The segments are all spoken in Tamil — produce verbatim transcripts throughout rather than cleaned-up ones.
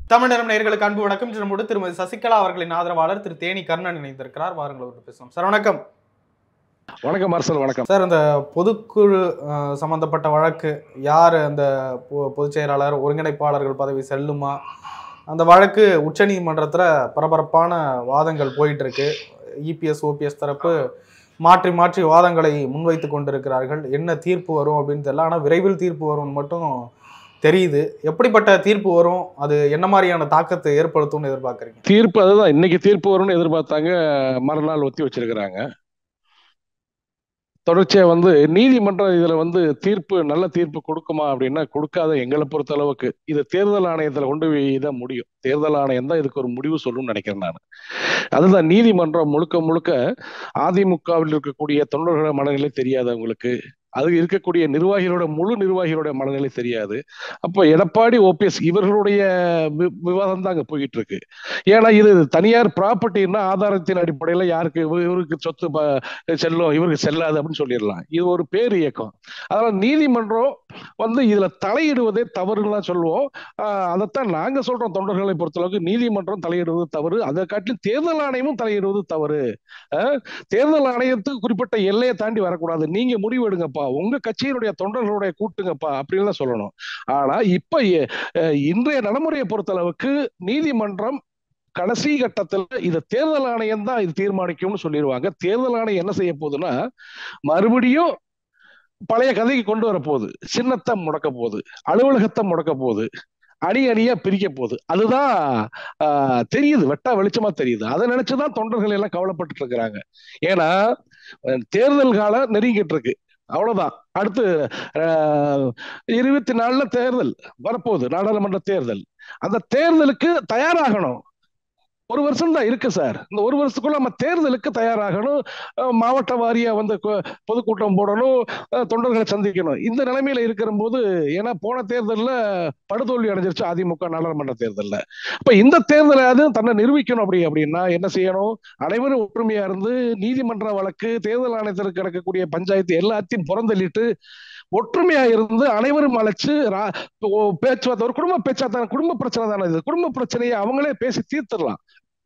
தமிழ்நிறம் நேயர்களுக்கு அன்பு வணக்கம். நம்மோடு திருமதி சசிகலா அவர்களின் ஆதரவாளர் திரு தேனி கர்ணன் இணைந்திருக்கிறார். வாருங்கள் அவர்கள் பேசலாம். சார் வணக்கம். வணக்கம் மார்சல். வணக்கம் சார். அந்த பொதுக்குழு சம்பந்தப்பட்ட வழக்கு, யார் அந்த பொதுச் செயலாளர், ஒருங்கிணைப்பாளர்கள் பதவி செல்லுமா, அந்த வழக்கு உச்சநீதிமன்றத்தில் பரபரப்பான வாதங்கள் போயிட்டு இருக்கு. இபிஎஸ் ஓபிஎஸ் தரப்பு மாற்றி மாற்றி வாதங்களை முன்வைத்து கொண்டிருக்கிறார்கள். என்ன தீர்ப்பு வரும் அப்படின்னு தெரியல. ஆனால் விரைவில் தீர்ப்பு வரும்னு மட்டும் தெரியுது. எப்படிப்பட்ட தீர்ப்பு வரும், அது என்ன மாதிரியான தாக்கத்தை ஏற்படுத்தும்னு எதிர்பார்க்குறீங்க? தீர்ப்பு அதுதான், இன்னைக்கு தீர்ப்பு வரும்னு எதிர்பார்த்தாங்க, மறுநாள் ஒத்தி வச்சிருக்கிறாங்க. தொடர்ச்சியா வந்து நீதிமன்றம் இதுல வந்து தீர்ப்பு நல்ல தீர்ப்பு கொடுக்குமா அப்படின்னா கொடுக்காத. எங்களை பொறுத்த அளவுக்கு இது தேர்தல் ஆணையத்துல கொண்டு போய் தான் முடியும். தேர்தல் ஆணையம் தான் இதுக்கு ஒரு முடிவு சொல்லணும்னு நினைக்கிறேன் நான். அதுதான் நீதிமன்றம் முழுக்க முழுக்க அதிமுகவில் இருக்கக்கூடிய தொண்டர்களோட மனநிலை தெரியாது அவங்களுக்கு, அது இருக்கக்கூடிய நிர்வாகிகளோட முழு நிர்வாகிகளோட மனநிலை தெரியாது. அப்போ எடப்பாடி ஓபிஎஸ் இவர்களுடைய விவாதம் தான் அங்க போயிட்டு இருக்கு. ஏன்னா இது தனியார் ப்ராப்பர்ட்டின்னா ஆதாரத்தின் அடிப்படையில யாருக்கு இவருக்கு சொத்து செல்லும் இவருக்கு செல்லாது அப்படின்னு சொல்லிடலாம். இது ஒரு பேர் இயக்கம். அதனால நீதிமன்றம் வந்து இதுல தலையிடுவதே தவறுன்னு தான் சொல்லுவோம். ஆஹ் அதைத்தான் நாங்க சொல்றோம். தொண்டர்களை பொறுத்தளவுக்கு நீதிமன்றம் தலையிடுவது தவறு, அதை காட்டிலும் தேர்தல் ஆணையமும் தலையிடுவது தவறு. தேர்தல் ஆணையத்துக்கு குறிப்பிட்ட எல்லையை தாண்டி வரக்கூடாது. நீங்க முடிவு எடுங்கப்பா, உங்க கட்சியினுடைய தொண்டர்களுடைய கூட்டுங்கப்பா அப்படின்னு தான் சொல்லணும். ஆனா இப்ப இன்றைய நடைமுறையை பொறுத்தளவுக்கு நீதிமன்றம் கடைசி கட்டத்தில் இதை தேர்தல் ஆணையம் தான் இது தீர்மானிக்கும்னு சொல்லிடுவாங்க. தேர்தல் ஆணையம் என்ன செய்ய போகுதுன்னா மறுபடியும் பழைய கதைக்கு கொண்டு வர போகுது. சின்னத்தை முடக்க போகுது, அலுவலகத்தை முடக்க போகுது, அணி அணியா பிரிக்க போகுது. அதுதான் ஆஹ் தெரியுது, வெட்டா வெளிச்சமா தெரியுது. அதை நினைச்சுதான் தொண்டர்கள் எல்லாம் கவலைப்பட்டு இருக்கிறாங்க. ஏன்னா தேர்தல் காலம் நெருங்கிட்டு இருக்கு. அவ்வளவுதான். அடுத்து இருபத்தி நாலுல தேர்தல் வரப்போகுது, நாடாளுமன்ற தேர்தல். அந்த தேர்தலுக்கு தயாராகணும். ஒரு வருஷம் தான் இருக்கு சார். இந்த ஒரு வருஷத்துக்குள்ள நம்ம தேர்தலுக்கு தயாராகணும். மாவட்ட வாரியா வந்து பொதுக்கூட்டம் போடணும், தொண்டர்களை சந்திக்கணும். இந்த நிலைமையில இருக்கிற போது, ஏன்னா போன தேர்தலில் படுதோல்வி அடைஞ்சிருச்சு அதிமுக நாடாளுமன்ற தேர்தலில். அப்ப இந்த தேர்தலாவது தன்னை நிரூபிக்கணும். அப்படி அப்படின்னா என்ன செய்யணும்? அனைவரும் ஒற்றுமையா இருந்து நீதிமன்ற வழக்கு, தேர்தல் ஆணையத்திற்கு கிடக்கக்கூடிய பஞ்சாயத்து எல்லாத்தையும் புறந்தள்ளிட்டு ஒற்றுமையா இருந்து அனைவரும் அழைச்சு பேச்சுவார்த்தை, ஒரு குடும்ப பேச்சுவார்த்தை, குடும்ப பிரச்சனை தானே இது. குடும்ப பிரச்சனையை அவங்களே பேசி தீர்த்திடலாம்.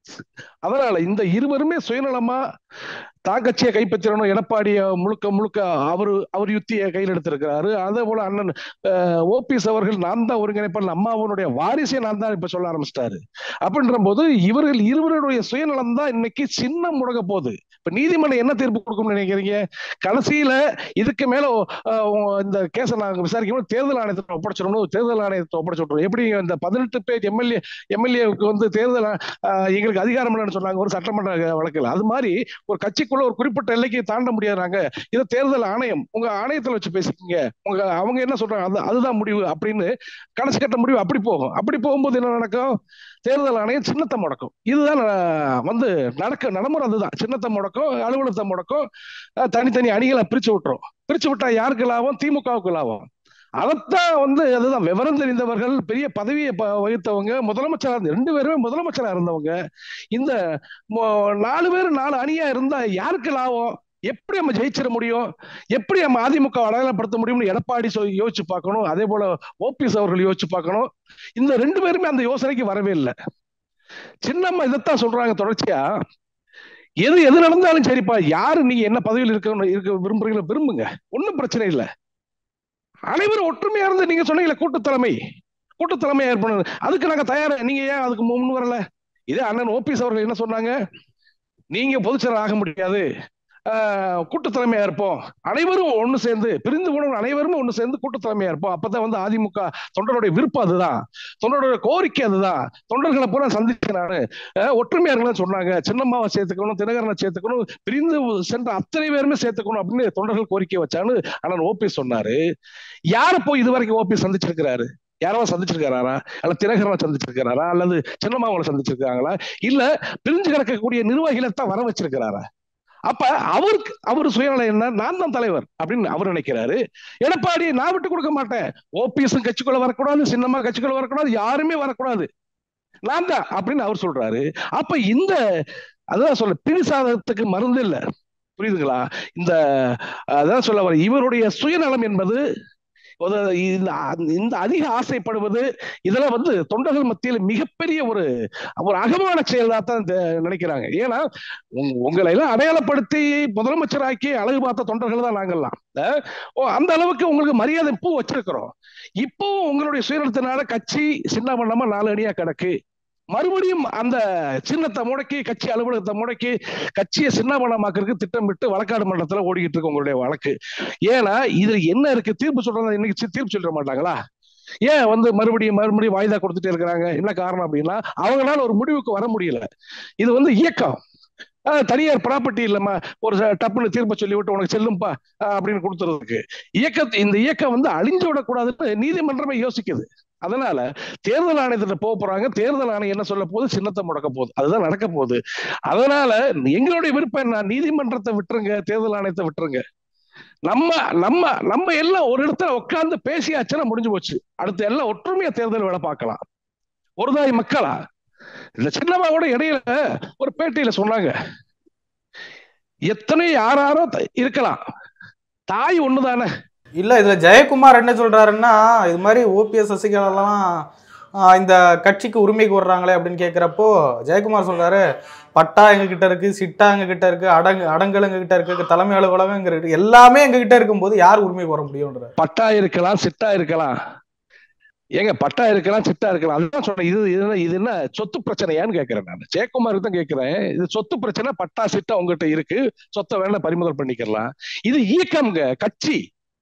அதனால இந்த இருவருமே சுயநலமா தான் கட்சியை கைப்பற்றணும். எடப்பாடிய முழுக்க முழுக்க அவரு அவர் யுத்தியை கையில் எடுத்திருக்கிறாரு. அதே போல அண்ணன் ஓபிஎஸ் அவர்கள் நான் தான் ஒருங்கிணைப்பாளர், அம்மாவனுடைய வாரிசை நான் தான் இப்ப சொல்ல ஆரம்பிச்சிட்டாரு. அப்படின்ற போது இவர்கள் இருவருடைய சுயநலம் தான் இன்னைக்கு சின்னம் முடங்க போகுது. இப்ப நீதிமன்றம் என்ன தீர்ப்பு கொடுக்கும்னு நினைக்கிறீங்க? கடைசியில இதுக்கு மேல இந்த கேஸை நாங்க விசாரிக்கும் தேர்தல் ஆணையத்தை ஒப்படைச்சிடணும், தேர்தல் ஆணையத்தை ஒப்படைச்சு விட்டுரும். எப்படி இந்த பதினெட்டு பேர் எம்எல்ஏ எம்எல்ஏவுக்கு வந்து தேர்தல் எங்களுக்கு அதிகாரம் இல்லைன்னு சொன்னாங்க ஒரு சட்டமன்ற வழக்கில். அது மாதிரி ஒரு கட்சிக்குள்ள ஒரு குறிப்பிட்ட எல்லைக்கு தாண்ட முடியாதாங்க. இதை தேர்தல் ஆணையம் உங்க ஆணையத்தில் வச்சு பேசிக்கீங்க, உங்க அவங்க என்ன சொல்றாங்க அது அதுதான் முடிவு அப்படின்னு கடைசி கட்ட முடிவு அப்படி போகும். அப்படி போகும்போது என்ன நடக்கும்? தேர்தல் ஆணையம் சின்னத்தை முடக்கும். இதுதான் வந்து நடக்க நடைமுறை. அதுதான் சின்னத்தை முடக்கும், அலுவலகத்தை முடக்கும், தனித்தனி அணிகளை பிரிச்சு விட்டுரும். பிரிச்சு விட்டா யாருக்கு லாபம்? திமுகவுக்கு லாபம். அதைத்தான் வந்து அதுதான் விவரம் தெரிந்தவர்கள், பெரிய பதவியை வகித்தவங்க, முதலமைச்சராக ரெண்டு பேருமே முதலமைச்சராக இருந்தவங்க. இந்த நாலு பேர் நாலு அணியா இருந்தா யாருக்கு லாபம்? எப்படி நம்ம ஜெயிச்சிட முடியும்? எப்படி நம்ம அதிமுக அடையாளப்படுத்த முடியும்னு எடப்பாடி யோசிச்சு பார்க்கணும். அதே போல ஓபிஎஸ் அவர்கள் யோசிச்சு பார்க்கணும். இந்த ரெண்டு பேருமே அந்த யோசனைக்கு வரவே இல்லை. சின்னம்மா இதைத்தான் சொல்றாங்க தொடர்ச்சியா. எது எது நடந்தாலும் சரிப்பா, யாரு நீங்க என்ன பதவியில் இருக்க இருக்க விரும்புறீங்களோ விரும்புங்க, ஒன்னும் பிரச்சனை இல்லை. அனைவரும் ஒற்றுமையா இருந்து நீங்க சொன்னீங்களே கூட்டு தலைமை, கூட்டு தலைமையா ஏற்படுது, அதுக்கு நாங்க தயாரா. நீங்க ஏன் அதுக்கு முன் வரல? இதே அண்ணன் ஓபிஎஸ் அவர்கள் என்ன சொன்னாங்க? நீங்க பொதுச்செயலாளர் ஆக முடியாது, கூட்டு தலைமையா இருப்போம், அனைவரும் ஒண்ணு சேர்ந்து, பிரிந்து போன அனைவரும் ஒண்ணு சேர்ந்து கூட்டு தலைமையா இருப்போம். அப்பதான் வந்து அதிமுக தொண்டருடைய விருப்பம் அதுதான், தொண்டருடைய கோரிக்கை அதுதான். தொண்டர்களை பூரா சந்திச்சு நானு ஒற்றுமையா இருக்கணும்னு சொன்னாங்க. சின்னம்மாவை சேர்த்துக்கணும், தினகரனை சேர்த்துக்கணும், பிரிந்து சென்ற அத்தனை பேருமே சேர்த்துக்கணும் அப்படின்னு தொண்டர்கள் கோரிக்கை வச்சான்னு அண்ணன் ஓபிஎஸ் சொன்னாரு. யார போய் இது வரைக்கும் ஓபிஎஸ் சந்திச்சிருக்கிறாரு? யாராவது சந்திச்சிருக்காரா? அல்ல தினகரனை சந்திச்சிருக்கிறாரா? அல்லது சின்னம்மாவை சந்திச்சிருக்காங்களா? இல்ல பிரிஞ்சு கிடக்கக்கூடிய நிர்வாகிகளை தான் வர வச்சிருக்கிறாரா? அப்ப அவருக்கு அவரு சுயநலம் என்ன? நான் தான் தலைவர் அப்படின்னு அவர் நினைக்கிறாரு. எடப்பாடி நான் விட்டு கொடுக்க மாட்டேன், ஓபிஎஸ் கட்சிக்குள்ள வரக்கூடாது, சின்னம்மா கட்சிக்குள்ள வரக்கூடாது, யாருமே வரக்கூடாது, நான் தான் அப்படின்னு அவர் சொல்றாரு. அப்ப இந்த அதான் சொல்ல பிரிசாதத்துக்கு மருந்து இல்ல, புரியுதுங்களா? இந்த அதான் சொல்ல வர இவருடைய சுயநலம் என்பது இந்த அதிக ஆசைப்படுவது இதெல்லாம் வந்து தொண்டர்கள் மத்தியில் மிகப்பெரிய ஒரு ஒரு அகமான செயலா தான் நினைக்கிறாங்க. ஏன்னா உங்களை எல்லாம் அடையாளப்படுத்தி முதலமைச்சராக்கி அழகு பார்த்த தொண்டர்கள் தான் நாங்கள்லாம். அந்த அளவுக்கு உங்களுக்கு மரியாதை இப்போ வச்சிருக்கிறோம். இப்போ உங்களுடைய சுயநலத்தினால கட்சி சின்ன பண்ணாம நாலு அடியா கிடக்கு. மறுபடியும் அந்த சின்னத்தை முடக்கி கட்சி அலுவலகத்தை முடக்கி கட்சியை சின்னபலமாக்கிறதுக்கு திட்டமிட்டு வழக்காடு மன்றத்தில் ஓடிக்கிட்டு இருக்கு உங்களுடைய வழக்கு. ஏன்னா இதுல என்ன இருக்கு? தீர்ப்பு சொல்றாங்க, இன்னைக்கு தீர்ப்பு சொல்ல மாட்டாங்களா? ஏன் வந்து மறுபடியும் மறுபடியும் வாய்தா கொடுத்துட்டே இருக்கிறாங்க? என்ன காரணம் அப்படின்னா அவங்களால ஒரு முடிவுக்கு வர முடியல. இது வந்து இயக்கம், தனியார் ப்ராப்பர்ட்டி இல்லம்மா ஒரு டப்புன்னு தீர்ப்ப சொல்லி விட்டு உனக்கு செல்லும்பா அப்படின்னு கொடுத்துறதுக்கு. இயக்க இந்த இயக்கம் வந்து அழிஞ்சு விடக்கூடாதுன்னு நீதிமன்றமே யோசிக்குது. அதனால தேர்தல் ஆணையத்துல போக போறாங்க. தேர்தல் ஆணையம் என்ன சொல்ல போகுது? சின்னத்தை முடக்க போகுது. அதுதான் நடக்க போகுது. அதனால எங்களுடைய விருப்பம் என்ன? நீதிமன்றத்தை விட்டுருங்க, தேர்தல் ஆணையத்தை விட்டுருங்க. நம்ம நம்ம நம்ம எல்லாம் ஒரு இடத்துல உட்கார்ந்து பேசியாச்சுன்னா முடிஞ்சு போச்சு. அடுத்து எல்லாம் ஒற்றுமையா தேர்தல் வேலை பார்க்கலாம். ஒருதாய் மக்களா இந்த சின்னமாவோட இடையில ஒரு பேட்டியில சொன்னாங்க, எத்தனை யாராரோ இருக்கலாம், தாய் ஒண்ணுதானே. இல்ல இதுல ஜெயக்குமார் என்ன சொல்றாருன்னா, இது மாதிரி ஓபிஎஸ் சசிகலாலாம் இந்த கட்சிக்கு உரிமை கோர்றாங்களே அப்படின்னு கேட்கிறப்போ ஜெயக்குமார் சொல்றாரு, பட்டா எங்க கிட்ட இருக்கு, சிட்டா எங்க கிட்ட இருக்கு, அடங்கு அடங்கல் எங்க கிட்ட இருக்கு, தலைமை அலுவலகம் எங்க இருக்கு, எல்லாமே எங்க கிட்ட இருக்கும்போது யார் உரிமை கோர முடியும்ன்ற. பட்டா இருக்கலாம், சிட்டா இருக்கலாம், ஏங்க பட்டா இருக்கலாம், சிட்டா இருக்கலாம். அதுதான் சொல்றேன். இது இது என்ன சொத்து பிரச்சனையான்னு கேட்கிறேன் நான். ஜெயக்குமாருக்கு தான் கேட்கிறேன். இது சொத்து பிரச்சனை, பட்டா சிட்டா உங்ககிட்ட இருக்கு, சொத்தை வேணா பறிமுதல் பண்ணிக்கலாம். இது இயக்கம்ங்க, கட்சி.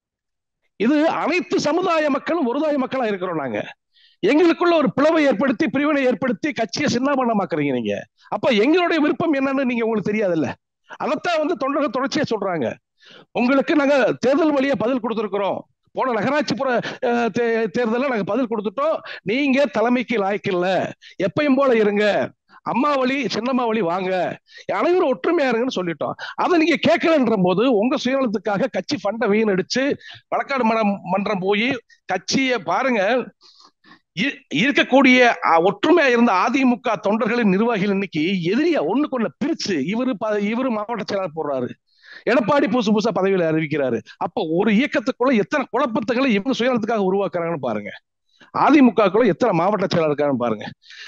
இது அனைத்து சமுதாய மக்களும் ஒருதாய மக்களா இருக்கிறோம் நாங்க. எங்களுக்குள்ள ஒரு பிளவை ஏற்படுத்தி பிரிவினை ஏற்படுத்தி கட்சியை சின்னாபண்ணமாக்குறீங்க நீங்க. அப்ப எங்களுடைய விருப்பம் என்னன்னு நீங்க உங்களுக்கு தெரியாதுல்ல. அதைத்தான் வந்து தொண்டர்கள் தொடர்ச்சியா சொல்றாங்க. உங்களுக்கு நாங்க தேர்தல் வழியா பதில் கொடுத்திருக்கிறோம். போன நகராட்சி புற தேர்தலில் நாங்க பதில் கொடுத்துட்டோம். நீங்க தலைமைக்கு லாய்க்கு இல்ல, எப்பயும் போல இருங்க, அம்மா வழி சின்னம்மா வழி வாங்க, அனைவரும் ஒற்றுமையா இருங்கன்னு சொல்லிட்டோம். அதை நீங்க கேட்கலன்ற போது உங்க சுயநலத்துக்காக கட்சி ஃபண்டை வீணடிச்சு வழக்காடு மன்றம் போய் கட்சியை பாருங்க. இருக்கக்கூடிய ஒற்றுமையா இருந்த அதிமுக தொண்டர்களின் நிர்வாகிகள் இன்னைக்கு எதிரியா ஒண்ணுக்கு ஒண்ணு பிரிச்சு இவரு இவரு மாவட்ட செயலாளர் போடுறாரு, எடப்பாடி புதுசு புதுசா பதவியில அறிவிக்கிறாரு. அப்ப ஒரு இயக்கத்துக்குள்ள எத்தனை குழப்பத்துகளை இவங்க சுயநலத்துக்காக உருவாக்குறாங்கன்னு பாருங்க. அதிமுகக்குள்ள எத்தனை மாவட்ட செயலாளர் இருக்காங்கன்னு பாருங்க.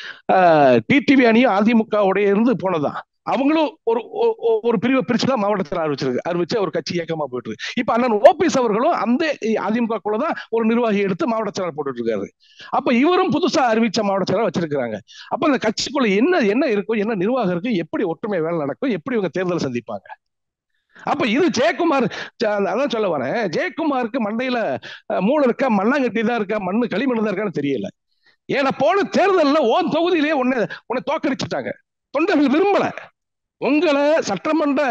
டிடிவி அணியும் அதிமுக உடைய இருந்து போனதான். அவங்களும் ஒரு ஒரு பிரிவை பிரிச்சுதான் மாவட்டத்தில் அறிவிச்சிருக்கு, அறிவிச்சு ஒரு கட்சி இயக்கமா போயிட்டு இருக்கு. இப்ப அண்ணன் ஓபிஎஸ் அவர்களும் அந்த அதிமுகக்குள்ளதான் ஒரு நிர்வாகி எடுத்து மாவட்ட செயலாளர் போட்டுட்டு இருக்காரு. அப்ப இவரும் புதுசா அறிவிச்ச மாவட்ட செயலாளர் வச்சிருக்காங்க. அப்ப அந்த கட்சிக்குள்ள என்ன என்ன இருக்கும், என்ன நிர்வாகம் இருக்கும், எப்படி ஒற்றுமை வேலை நடக்கும், எப்படி இவங்க தேர்தலை சந்திப்பாங்க. அப்ப இது ஜெயக்குமார், அதான் சொல்ல வரேன், ஜெயக்குமாருக்கு மண்டையில மூளை இருக்கா, மண்ணாங்கட்டி தான் இருக்கா, மண்ணு களிமண் தான் இருக்கான்னு தெரியல. ஏன்னா போன தேர்தலில் ஓன் தொகுதியிலேயே உன்னை உன்னை தோக்கடிச்சுட்டாங்க. தொண்டர்கள் விரும்பல உங்களை. சட்டமன்ற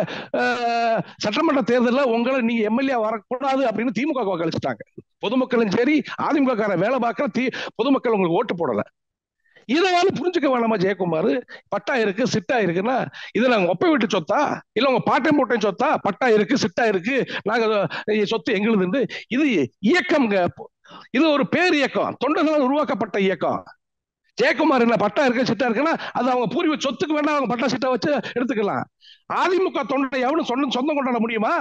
சட்டமன்ற தேர்தலில் உங்களை நீங்க எம்எல்ஏ வரக்கூடாது அப்படின்னு திமுக வாக்களிச்சுட்டாங்க. பொதுமக்களும் சரி அதிமுக வேலை பார்க்கிற தி பொதுமக்கள் உங்களுக்கு ஓட்டு போடல. இதனால புரிஞ்சுக்க வேணாமா ஜெயக்குமார்? பட்டா இருக்கு சிட்டா இருக்குன்னா இது நாங்க ஒப்பை விட்டு சொத்தா இல்ல உங்க பாட்டையும் போட்டையும் சொத்தா? பட்டா இருக்கு சிட்டா இருக்கு, நாங்க சொத்து எங்களுது. இது இயக்கம்ங்க, இது ஒரு பேர் இயக்கம், தொண்டர்களால் உருவாக்கப்பட்ட இயக்கம். ஜெயக்குமார் என்ன பட்டா இருக்கு சிட்டா இருக்குன்னா அது அவங்க பூர்வீக சொத்துக்கு வேணா அவங்க பட்டா சிட்டா வச்சு எடுத்துக்கலாம். அதிமுக தொண்டை எவனும் சொந்த சொந்தம் கொண்டாட முடியுமா?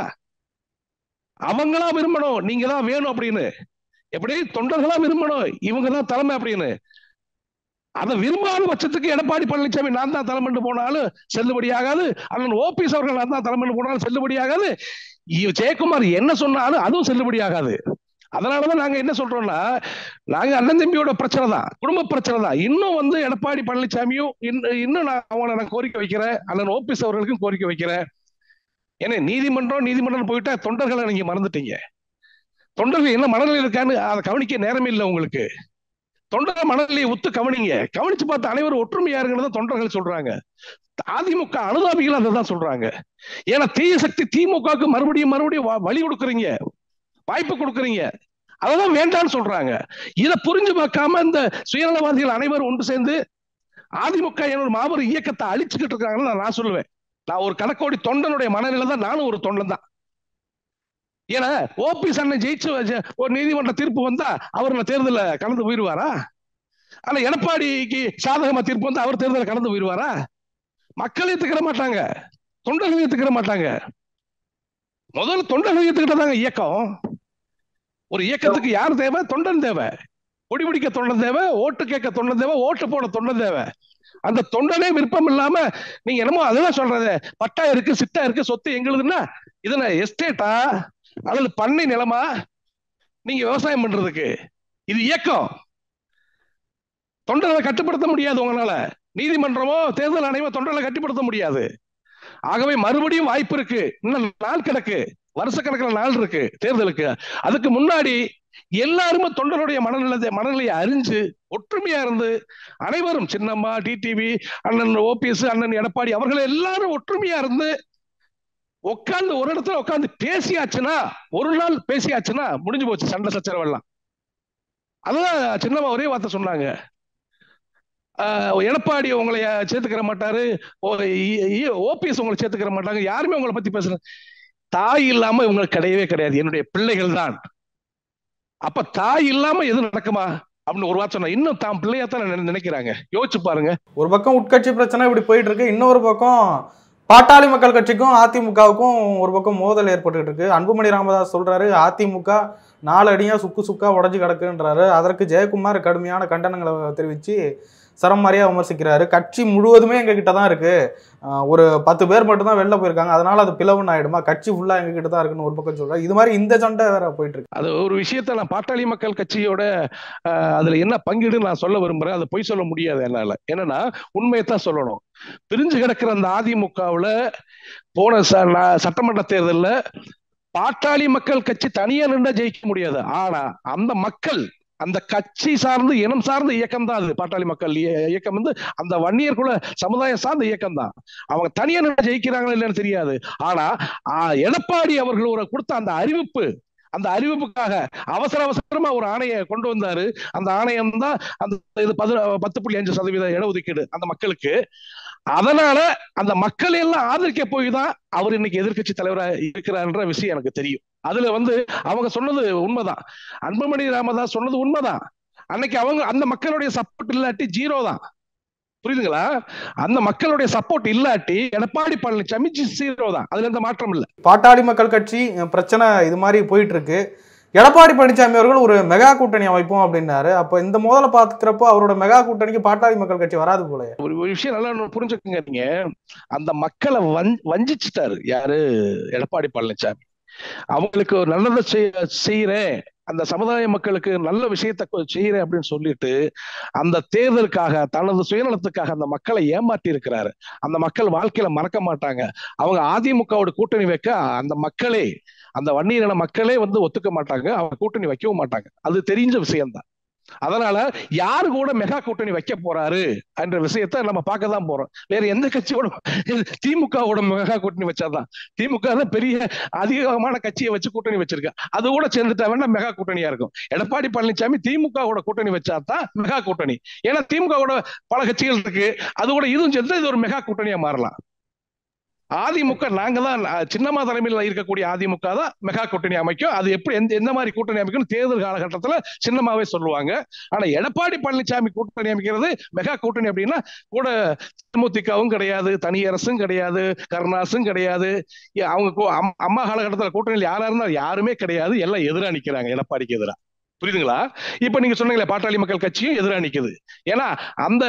அவங்களா விரும்பணும், நீங்க தான் வேணும் அப்படின்னு. எப்படி தொண்டர்களா விரும்பணும், இவங்க தான் தலைமை அப்படின்னு. அதை விரும்பாத பட்சத்துக்கு எடப்பாடி பழனிசாமி நான் தான் தலைமை போனாலும் செல்லுபடியாகாது, அண்ணன் ஓபிஎஸ் அவர்கள் நான் தான் தலைமை போனாலும் செல்லுபடியாகாது, ஜெயக்குமார் என்ன சொன்னாலும் அதுவும் செல்லுபடியாகாது. அதனாலதான் நாங்க என்ன சொல்றோம்னா, நாங்க அண்ணன் தம்பியோட பிரச்சனை தான், குடும்ப பிரச்சனை தான். இன்னும் வந்து எடப்பாடி பழனிசாமியும் இன்னும் நான் அவங்களை நான் கோரிக்கை வைக்கிறேன், அண்ணன் ஓபிஎஸ் அவர்களுக்கும் கோரிக்கை வைக்கிறேன். ஏன்னா நீதிமன்றம் நீதிமன்றம் போயிட்டா தொண்டர்களை நீங்க மறந்துட்டீங்க. தொண்டர்கள் என்ன மனநிலை இருக்கான்னு அதை கவனிக்க நேரமே இல்லை உங்களுக்கு. தொண்டர் மனநிலையை ஒத்து கவனிங்க. கவனிச்சு பார்த்து அனைவரும் ஒற்றுமையா இருக்கிறத தொண்டர்கள் சொல்றாங்க. அதிமுக அனுதாபிகள் அதை தான் சொல்றாங்க. ஏன்னா தீய சக்தி திமுகவுக்கு மறுபடியும் மறுபடியும் வழி கொடுக்குறீங்க, வாய்ப்பு கொடுக்குறீங்க, அதெல்லாம் வேண்டாம்னு சொல்றாங்க. இதை புரிஞ்சு பார்க்காம இந்த சுயநலவாதிகள் அனைவரும் ஒன்று சேர்ந்து அதிமுக என்னோட மாபெரும் இயக்கத்தை அழிச்சுக்கிட்டு இருக்காங்கன்னு நான் சொல்லுவேன். நான் ஒரு கணக்கோடி தொண்டனுடைய மனநிலை தான், நானும் ஒரு தொண்டன் தான். ஏன்னா ஓபிஎஸ் அண்ணன் ஜெயிச்சு ஒரு நீதிமன்ற தீர்ப்பு வந்தா அவர் தேர்தலில் கலந்து போயிடுவாரா? ஆனா எடப்பாடிக்கு சாதகமா தீர்ப்பு வந்து அவர் தேர்தலில் கலந்து போயிடுவாரா? மக்கள் ஏத்துக்கிற மாட்டாங்க, தொண்டர்கள் ஏத்துக்கிற மாட்டாங்க. முதல்ல தொண்டர்கள் ஏத்துக்கிட்டதாங்க இயக்கம். ஒரு இயக்கத்துக்கு யார் தேவை? தொண்டன் தேவை. கொடி பிடிக்க தொண்டன் தேவை, ஓட்டு கேட்க தொண்டன் தேவை, ஓட்டு போட தொண்டன் தேவை. அந்த தொண்டனே விருப்பம் இல்லாம நீங்க என்னமோ அதுதான் சொல்றது, பட்டா இருக்கு, சிட்டா இருக்கு, சொத்து எங்களுதுன்னா இதுல எஸ்டேட்டா அல்லது பண்ணை நிலமா நீங்க விவசாயம் பண்றதுக்கு? இது இயக்கம். தொண்டர்களை கட்டுப்படுத்த முடியாது உங்களால. நீதிமன்றமோ தேர்தல் ஆணையமோ தொண்டர்களை கட்டுப்படுத்த முடியாது. ஆகவே மறுபடியும் வாய்ப்பு இருக்கு. இன்னும் நாள் கிடக்கு, வருஷக்கணக்கில் நாள் இருக்கு தேர்தலுக்கு. அதுக்கு முன்னாடி எல்லாருமே தொண்டருடைய மனநிலை மனநிலையை அறிஞ்சு ஒற்றுமையா இருந்து அனைவரும், சின்னம்மா, டிடிவி, அண்ணன் ஓபிஎஸ், அண்ணன் எடப்பாடி அவர்கள் எல்லாரும் ஒற்றுமையா இருந்து உட்கார்ந்து ஒரு இடத்துல உட்கார்ந்து பேசியாச்சுன்னா, ஒரு நாள் பேசியாச்சுன்னா முடிஞ்சு போச்சு சண்டை சச்சரவு எல்லாம். அதுதான் சின்னம்மா ஒரே வார்த்தை சொன்னாங்க, எடப்பாடி உங்களை சேர்த்துக்கிற மாட்டாரு, ஓபிஎஸ் உங்களை சேர்த்துக்கிற மாட்டாங்க, யாருமே உங்களை பத்தி பேசுற தாய் இல்லாம இவங்களுக்கு கிடையவே கிடையாது, என்னுடைய பிள்ளைகள் தான். அப்ப தாய் இல்லாம எது நடக்குமா அப்படின்னு ஒரு வார்த்தை சொன்னா, இன்னும் தான் பிள்ளையா தான் நினைக்கிறாங்க. யோசிச்சு பாருங்க. ஒரு பக்கம் உட்கட்சி பிரச்சனை இப்படி போயிட்டு இருக்கு, இன்னொரு பக்கம் பாட்டாளி மக்கள் கட்சிக்கும் அதிமுகவுக்கும் ஒரு பக்கம் மோதல் ஏற்பட்டு இருக்கு. அன்புமணி ராமதாஸ் சொல்றாரு அதிமுக நாலு அடியா சுக்கு சுக்கா உடஞ்சு கிடக்குன்றாரு. அதற்கு ஜெயக்குமார் கடுமையான கண்டனங்களை தெரிவிச்சு சரம் மாதிரியா விமர்சிக்கிறாரு. கட்சி முழுவதுமே எங்க கிட்ட தான் இருக்கு, ஒரு பத்து பேர் மட்டும் தான் வெளில போயிருக்காங்க, அதனால அது பிளவுன்னு ஆயிடுமா, கட்சி ஃபுல்லா எங்க கிட்ட தான் இருக்குன்னு ஒரு பக்கம் சொல்றாரு. இது மாதிரி இந்த சண்டை வேற போயிட்டு இருக்கு. அது ஒரு விஷயத்த நான் பாட்டாளி மக்கள் கட்சியோட அதுல என்ன பங்கீடுன்னு நான் சொல்ல விரும்புறேன். அதை பொய் சொல்ல முடியாது என்னால. என்னன்னா உண்மையத்தான் சொல்லணும். பிரிஞ்சு கிடக்கிற அந்த அதிமுகவுல போன சட்டமன்ற தேர்தலில் பாட்டாளி மக்கள் கட்சி தனியா நின்று ஜெயிக்க முடியாது. ஆனா அந்த மக்கள், அந்த கட்சி சார்ந்து இனம் சார்ந்த இயக்கம் தான் அது. பாட்டாளி மக்கள் இயக்கம் வந்து அந்த வன்னியர் குல சமுதாயம் சார்ந்த இயக்கம் தான். அவங்க தனியா நின்று ஜெயிக்கிறாங்களா இல்லைன்னு தெரியாது. ஆனா எடப்பாடி அவர்கள் ஒரு கொடுத்த அந்த அறிவிப்பு, அந்த அறிவிப்புக்காக அவசர அவசரமா ஒரு ஆணையை கொண்டு வந்தாரு. அந்த ஆணையம் தான் அந்த இது பத்து புள்ளி அஞ்சு சதவீத இடஒதுக்கீடு அந்த மக்களுக்கு. அதனால அந்த மக்கள் எல்லாம் ஆதரிக்க போய் தான் அவர் இன்னைக்கு எதிர்கட்சி தலைவராக இருக்கிறார்ன்ற விஷயம் எனக்கு தெரியும். அதுல வந்து அவங்க சொன்னது உண்மைதான், அன்புமணி ராமதாஸ் சொன்னது உண்மைதான். அன்னைக்கு அவங்க அந்த மக்களுடைய சப்போர்ட் இல்லாட்டி ஜீரோ தான். புரியுதுங்களா? அந்த மக்களுடைய சப்போர்ட் இல்லாட்டி எடப்பாடி பழனிசாமி ஜீரோ தான். அதுல எந்த மாற்றம் இல்லை. பாட்டாளி மக்கள் கட்சி பிரச்சனை இது மாதிரி போயிட்டு இருக்கு. எடப்பாடி பழனிசாமி அவர்கள் ஒரு மெகா கூட்டணி அமைப்போம் அப்படின்னாரு. அப்ப இந்த முதல்ல பாத்துக்கிறப்போ அவரோட மெகா கூட்டணிக்கு பாட்டாளி மக்கள் கட்சி வராது போல. ஒரு விஷயம் நல்லா புரிஞ்சுக்குங்க. நீங்க அந்த மக்களை வஞ்சிச்சுட்டாரு யாரு? எடப்பாடி பழனிசாமி. அவங்களுக்கு ஒரு நல்லதை செய்யறேன், அந்த சமுதாய மக்களுக்கு நல்ல விஷயத்த செய்யறேன் அப்படின்னு சொல்லிட்டு அந்த தேர்தலுக்காக தனது சுயநலத்துக்காக அந்த மக்களை ஏமாற்றி இருக்கிறாரு. அந்த மக்கள் வாழ்க்கையில மறக்க மாட்டாங்க. அவங்க அதிமுகவோட கூட்டணி வைக்க அந்த மக்களே, அந்த வன்னியரின மக்களே வந்து ஒத்துக்க மாட்டாங்க, அவங்க கூட்டணி வைக்கவும் மாட்டாங்க. அது தெரிஞ்ச விஷயம்தான். அதனால யாரு கூட மெகா கூட்டணி வைக்க போறாரு என்ற விஷயத்த நம்ம பார்க்க தான் போறோம். வேற எந்த கட்சியோட, திமுகவோட மெகா கூட்டணி வச்சாதான். திமுக தான் பெரிய அதிகமான கட்சியை வச்சு கூட்டணி வச்சிருக்க, அது கூட சேர்ந்துட்டா வேணா மெகா கூட்டணியா இருக்கும். எடப்பாடி பழனிசாமி திமுகவோட கூட்டணி வச்சாதான் மெகா கூட்டணி. ஏன்னா திமுகவோட பல கட்சிகள் இருக்கு, அது கூட இதுவும் சேர்ந்து இது ஒரு மெகா கூட்டணியா மாறலாம். அதிமுக நாங்க தான், சின்னம்மா தலைமையில் இருக்கக்கூடிய அதிமுக தான் மெகா கூட்டணி அமைக்கும். அது எப்படி எந்த எந்த மாதிரி கூட்டணி அமைக்கும் தேர்தல் காலகட்டத்தில் சின்னமாவே சொல்லுவாங்க. ஆனா எடப்பாடி பழனிசாமி கூட்டணி அமைக்கிறது மெகா கூட்டணி அப்படின்னா கூட தேமுதிகவும் கிடையாது, தனியரசும் கிடையாது, கருணாசும் கிடையாது. அவங்க அம்மா காலகட்டத்தில் கூட்டணியில் யாரா இருந்தா யாருமே கிடையாது, எல்லாம் எதிராக நிக்கிறாங்க எடப்பாடிக்கு எதிராக. புரியுதுங்களா? இப்ப நீங்க சொன்னீங்களே பாட்டாளி மக்கள் கட்சியும் எதிராக நிக்குது. ஏன்னா அந்த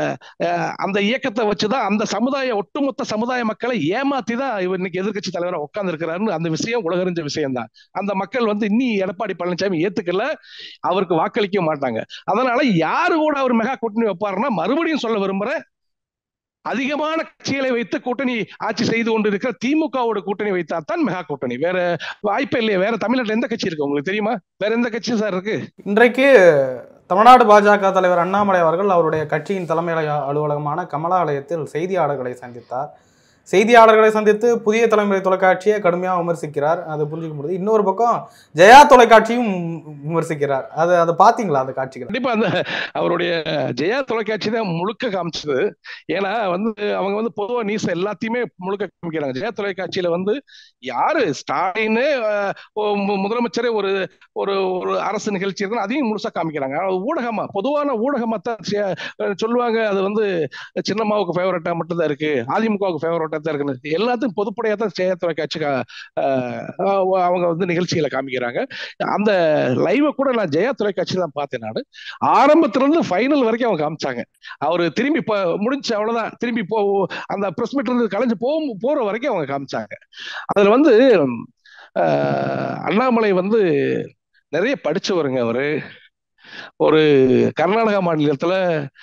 அந்த இயக்கத்தை வச்சுதான் அந்த சமுதாய ஒட்டுமொத்த சமுதாய மக்களை ஏமாத்தி தான் இவர் இன்னைக்கு எதிர்கட்சி தலைவராக உட்கார்ந்து இருக்கிறாருன்னு அந்த விஷயம் உலகறிஞ்ச விஷயம் தான். அந்த மக்கள் வந்து இன்னி எடப்பாடி பழனிசாமி ஏத்துக்கல, அவருக்கு வாக்களிக்க மாட்டாங்க. அதனால யாரு கூட அவர் மெகா கூட்டணி வைப்பாருன்னா, மறுபடியும் சொல்ல விரும்புறேன், அதிகமான கட்சிகளை வைத்து கூட்டணி ஆட்சி செய்து கொண்டு இருக்கிற திமுகவோட கூட்டணி வைத்தாத்தான் மெகா கூட்டணி. வேற வாய்ப்பே இல்லையே. வேற தமிழ்நாட்டில் எந்த கட்சி இருக்கு உங்களுக்கு தெரியுமா? வேற எந்த கட்சி சார் இருக்கு? இன்றைக்கு தமிழ்நாடு பாஜக தலைவர் அண்ணாமலை அவர்கள் அவருடைய கட்சியின் தலைமை அலுவலகமான கமலாலயத்தில் செய்தியாளர்களை சந்தித்தார். செய்தியாளர்களை சந்தித்து புதிய தலைமுறை தொலைக்காட்சியை கடுமையாக விமர்சிக்கிறார். அதை புரிஞ்சுக்க முடியுது. இன்னொரு பக்கம் ஜெயா தொலைக்காட்சியும் விமர்சிக்கிறார். அது அதை பார்த்தீங்களா அந்த காட்சிகள்? கண்டிப்பா அந்த அவருடைய ஜெயா தொலைக்காட்சி தான் முழுக்க காமிச்சது. ஏன்னா வந்து அவங்க வந்து பொதுவாக நியூஸ் எல்லாத்தையுமே முழுக்க காமிக்கிறாங்க. ஜெயா தொலைக்காட்சியில வந்து யாரு ஸ்டாலின் முதலமைச்சரே ஒரு ஒரு ஒரு அரசு நிகழ்ச்சி இருக்குன்னு அதையும் முழுசா காமிக்கிறாங்க. ஊடகமா, பொதுவான ஊடகமா தான் சொல்லுவாங்க. அது வந்து சின்னம்மாவுக்கு ஃபேவரட்டா மட்டும் தான் இருக்கு, அதிமுகவுக்கு ஃபேவரட்டா பொதுப்படையா இருக்குன்னு எல்லாத்தையும் பொதுப்படையா தான் செய்ய தொலைக்காட்சி அவங்க வந்து நிகழ்ச்சிகளை காமிக்கிறாங்க. அந்த லைவை கூட நான் ஜெயா தொலைக்காட்சி தான் பார்த்தேன். நான் ஆரம்பத்துல இருந்து ஃபைனல் வரைக்கும் அவங்க காமிச்சாங்க. அவரு திரும்பி முடிஞ்சு அவ்வளவுதான், திரும்பி போ அந்த பிரஸ் மீட் இருந்து கலைஞ்சு போ போற வரைக்கும் அவங்க காமிச்சாங்க. அதுல வந்து அண்ணாமலை வந்து நிறைய படிச்சவருங்க. அவரு ஒரு கர்நாடகா மாநிலத்துல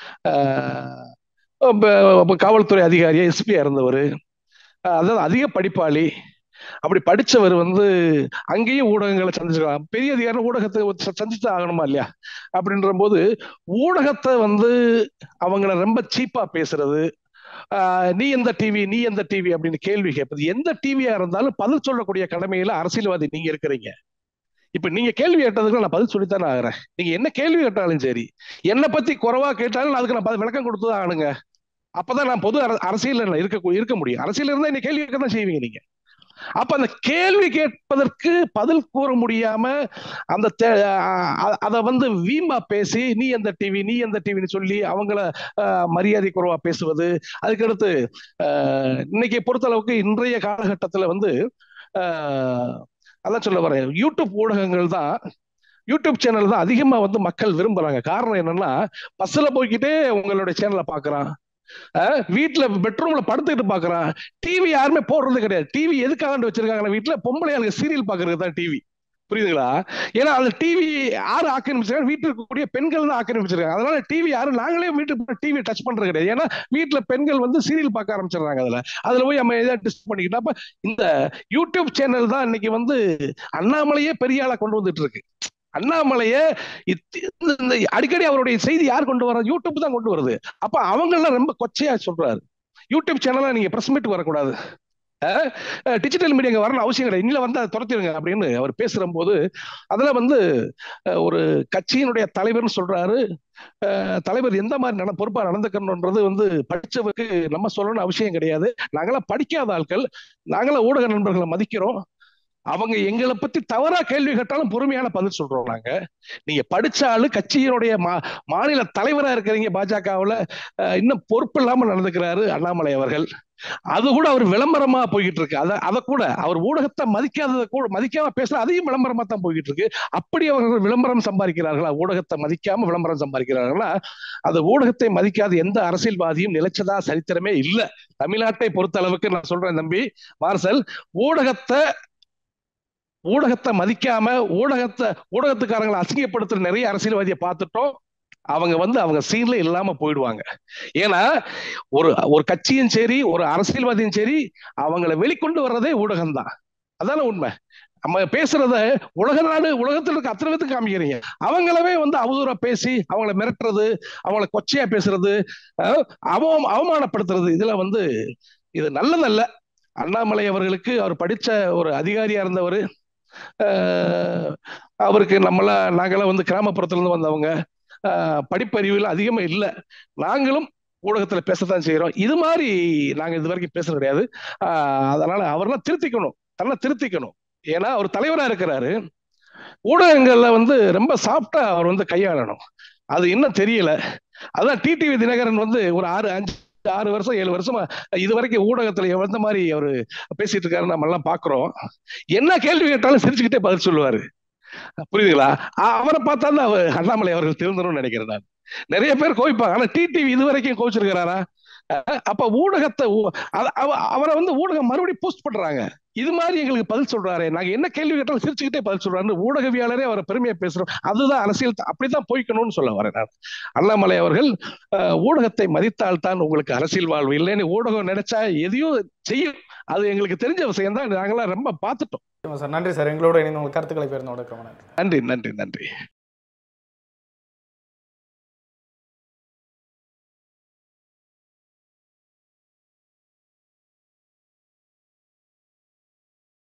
காவல்துறை அதிகாரியா எஸ்பியா இருந்தவர். அதாவது அதிக படிப்பாளி. அப்படி படிச்சவர் வந்து அங்கேயும் ஊடகங்களை சந்திச்சுக்கலாம். பெரிய அதிகாரி ஊடகத்தை சந்திச்சு ஆகணுமா இல்லையா? அப்படின்ற போது ஊடகத்தை வந்து அவங்கள ரொம்ப சீப்பா பேசுறது, நீ எந்த டிவி நீ எந்த டிவி அப்படின்னு கேள்வி கேட்பது. எந்த டிவியா இருந்தாலும் பதில் சொல்லக்கூடிய கடமையில அரசியல்வாதி நீங்க இருக்கிறீங்க. இப்ப நீங்க கேள்வி கேட்டதுக்கு நான் பதில் சொல்லித்தானே ஆகிறேன். நீங்க என்ன கேள்வி கேட்டாலும் சரி, என்னை பத்தி குறைவா கேட்டாலும் அதுக்கு நான் விளக்கம் கொடுத்துதான் ஆனுங்க. அப்பதான் நான் பொது அரசியல் இருக்க இருக்க முடியும். அரசியல் இருந்தா என்ன கேள்வி கேட்க தான் செய்வீங்க நீங்க. அப்ப அந்த கேள்வி கேட்பதற்கு பதில் கூற முடியாம அந்த அத வந்து வீம்பா பேசி நீ எந்த டிவி நீ எந்த டிவின்னு சொல்லி அவங்கள மரியாதை குறைவா பேசுவது. அதுக்கடுத்து இன்னைக்கு பொறுத்தளவுக்கு இன்றைய காலகட்டத்துல வந்து அதான் சொல்ல வரேன், யூடியூப் ஊடகங்கள் தான், யூடியூப் சேனல் தான் அதிகமா வந்து மக்கள் விரும்புறாங்க. காரணம் என்னன்னா, பஸ்ல போய்கிட்டே உங்களுடைய சேனலை பாக்குறான், வீட்டுல பெட்ரூம்ல படுத்துக்கிட்டு பாக்குறான். டிவி யாருமே போடுறது கிடையாது. டிவி எதுக்காக வச்சிருக்காங்க வீட்டுல? பொம்பளையாளுங்க சீரியல் பாக்குறது தான் டிவி. புரியுதுங்களா? ஏன்னா அந்த டிவி யாரு ஆக்கிரமிச்சிருக்காங்க? வீட்டுல இருக்கக்கூடிய பெண்கள் தான் ஆக்கிரமிச்சிருக்காங்க. அதனால டிவி யாரும் நாங்களே வீட்டுக்கு டிவி டச் பண்றது கிடையாது. ஏன்னா வீட்டுல பெண்கள் வந்து சீரியல் பார்க்க ஆரம்பிச்சிடுறாங்க. அதுல அதுல போய் நம்ம எதாவது டிஸ்ட் பண்ணிக்கிட்டா அப்ப இந்த யூடியூப் சேனல் தான் இன்னைக்கு வந்து அண்ணாமலையே பெரிய ஆளா கொண்டு வந்துட்டு இருக்கு. அண்ணாமலைய அடிக்கடி அவருடைய செய்தி யார் கொண்டு வர? யூடியூப் தான் கொண்டு வருது. அப்ப அவங்க எல்லாம் ரொம்ப கொச்சையா சொல்றாரு, யூடியூப் சேனல்ல நீங்க பிரஸ் மீட் வரக்கூடாது, டிஜிட்டல் மீடியா வரணும் அவசியம் கிடையாது, இன்னும் வந்து அதை துரத்திடுங்க அப்படின்னு அவர் பேசுற போது அதுல வந்து ஒரு கட்சியினுடைய தலைவர்னு சொல்றாரு. தலைவர் எந்த மாதிரி நட பொறுப்பா நடந்துக்கணும்ன்றது வந்து படிச்சவருக்கு நம்ம சொல்லணும்னு அவசியம் கிடையாது. நாங்களாம் படிக்காத ஆட்கள், நாங்களாம் ஊடக நண்பர்களை மதிக்கிறோம். அவங்க எங்களை பத்தி தவறா கேள்வி கேட்டாலும் பொறுமையான பதில் சொல்றோம். நாங்க நீங்க படிச்ச ஆளு, கட்சியினுடைய மா மாநில தலைவரா இருக்கிறீங்க, பாஜகவுல இன்னும் பொறுப்பு இல்லாம நடந்துக்கிறாரு அண்ணாமலை அவர்கள். அது கூட அவர் விளம்பரமா போய்கிட்டு இருக்கு. அத அதை கூட அவர் ஊடகத்தை மதிக்காததை கூட மதிக்காம பேசுற அதையும் விளம்பரமா தான் போய்கிட்டு இருக்கு. அப்படி அவர்கள் விளம்பரம் சம்பாதிக்கிறார்களா? ஊடகத்தை மதிக்காம விளம்பரம் சம்பாதிக்கிறார்களா? அந்த ஊடகத்தை மதிக்காத எந்த அரசியல்வாதியும் நிலைச்சதா சரித்திரமே இல்லை. தமிழ்நாட்டை பொறுத்த அளவுக்கு நான் சொல்றேன் தம்பி மார்சல், ஊடகத்தை ஊடகத்தை மதிக்காம ஊடகத்தை ஊடகத்துக்காரங்களை அசிங்கப்படுத்துற நிறைய அரசியல்வாதியை பார்த்துட்டோம். அவங்க வந்து அவங்க சீன்ல இல்லாம போயிடுவாங்க. ஏன்னா ஒரு ஒரு கட்சியும் சரி ஒரு அரசியல்வாதியும் சரி அவங்களை வெளிக்கொண்டு வர்றதே ஊடகம் தான். அதான உண்மை. நம்ம பேசுறத உலக நாடு உலகத்தில் இருக்க அத்தனை பேருக்கு காமிக்கிறீங்க. அவங்களவே வந்து அவதூறா பேசி அவங்கள மிரட்டுறது, அவங்கள கொச்சையா பேசுறது, அவ அவமானப்படுத்துறது, இதுல வந்து இது நல்லதல்ல. அண்ணாமலை அவர்களுக்கு அவர் படிச்ச ஒரு அதிகாரியா இருந்தவர், அவருக்கு நம்மள நாங்களாம் வந்து கிராமப்புறத்துல இருந்து வந்தவங்க, படிப்பறிவுல அதிகமா இல்லை. நாங்களும் ஊடகத்துல பேசத்தான் செய்யறோம். இது மாதிரி நாங்க இது வரைக்கும் பேச கிடையாது. அதனால அவரெல்லாம் திருத்திக்கணும், தன்னை திருத்திக்கணும். ஏன்னா அவர் தலைவரா இருக்கிறாரு. ஊடகங்கள்ல வந்து ரொம்ப சாஃப்டா அவர் வந்து கையாளணும். அது இன்னும் தெரியல. அதான் டிடிவி தினகரன் வந்து ஒரு ஆறு அஞ்சு ஆறு வருஷம் ஏழு வருஷமா இது வரைக்கும் ஊடகத்துல எந்த மாதிரி அவரு பேசிட்டு இருக்காரு நம்ம எல்லாம் பாக்குறோம். என்ன கேள்வி கேட்டாலும் சிரிச்சுக்கிட்டே பதில் சொல்லுவாரு. புரியுதுங்களா? அவரை பார்த்தா தான் அண்ணாமலை அவர்கள் திருந்தணும்னு நினைக்கிறேன் நான். நிறைய பேர் கோவிப்பாங்க, ஆனா டிடிவி இது வரைக்கும் கோவிச்சிருக்கிறாரா? அப்ப ஊடகத்தை அவரை வந்து ஊடகம் மறுபடியும் போஸ்ட் பண்றாங்க. இது மாதிரி எங்களுக்கு பதில் சொல்றாரு, நாங்க என்ன கேள்வி கேட்டாலும் சிரிச்சுக்கிட்டே பதில் சொல்றாரு. ஊடகவியாளரே அவரை பெருமையா பேசுறோம். அதுதான் அரசியல், அப்படித்தான் போய்க்கணும்னு சொல்ல வரேன் நான். அண்ணாமலை அவர்கள் ஊடகத்தை மதித்தால்தான் உங்களுக்கு அரசியல் வாழ்வு. இல்லைன்னு ஊடகம் நினைச்சா எதையும் செய்யும். அது எங்களுக்கு தெரிஞ்ச விஷயம் தான். நாங்களாம் ரொம்ப பார்த்துட்டோம். நன்றி சார், எங்களோட இணைந்து உங்கள் கருத்துக்களை பேர். நன்றி நன்றி நன்றி.